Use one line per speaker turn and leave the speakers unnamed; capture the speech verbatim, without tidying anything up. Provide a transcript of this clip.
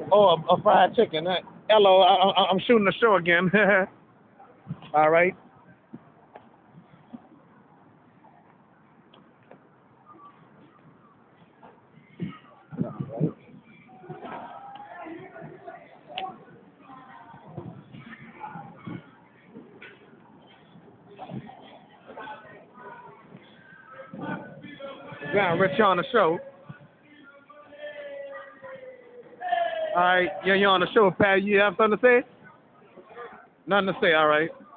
Oh, a, a fried chicken. Uh, hello, I, I, I'm shooting the show again. All right. Yeah, Rich on the show. All right, yeah, you're on the show, Pat. You have something to say? Nothing to say. All right.